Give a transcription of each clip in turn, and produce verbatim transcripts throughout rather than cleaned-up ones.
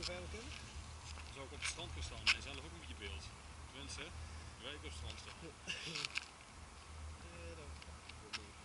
veilig kunnen? Zou ik op het strand kunnen staan en zelf ook een beetje beeld. Tenminste, wij op het strand staan. Nee, dat wordt niet.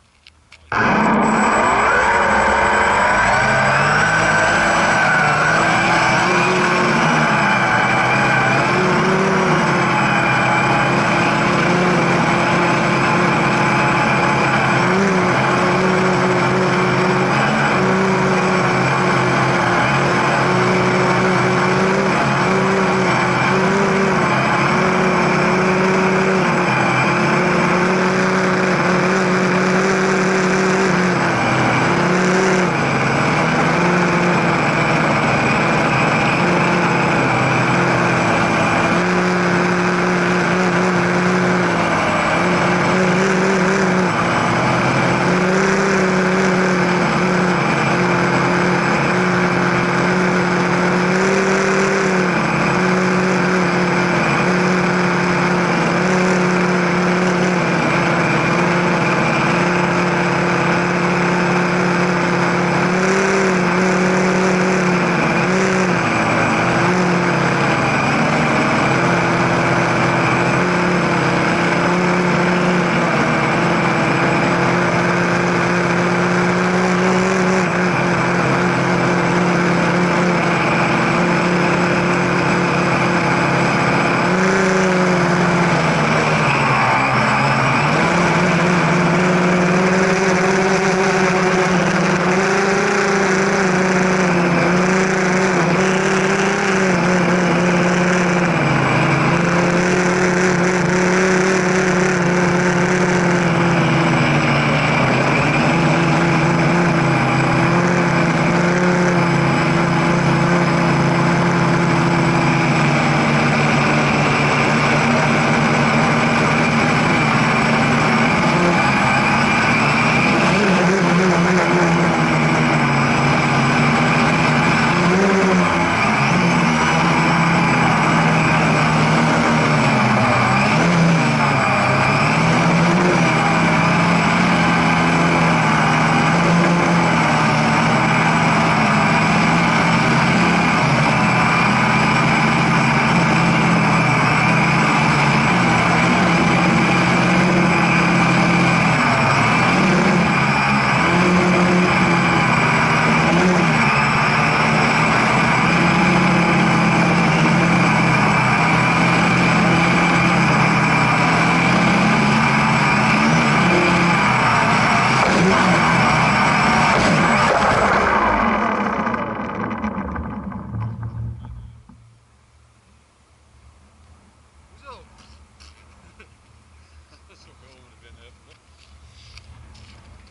Dat is toch gewoon de binnen even.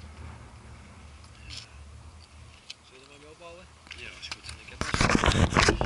Zullen we hem opbouwen? Ja, is goed. Ik heb